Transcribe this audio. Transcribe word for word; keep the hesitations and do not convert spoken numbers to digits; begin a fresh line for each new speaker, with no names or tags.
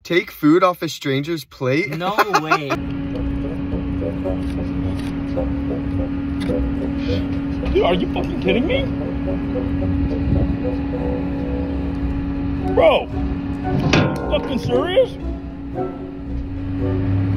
Take food off a stranger's plate?
No way.
Dude, are you fucking kidding me? Bro, fucking serious?